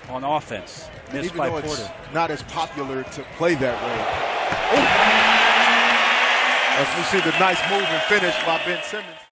on offense. Missed Even by though Porter. it's not as popular to play that way. As we see the nice move and finish by Ben Simmons.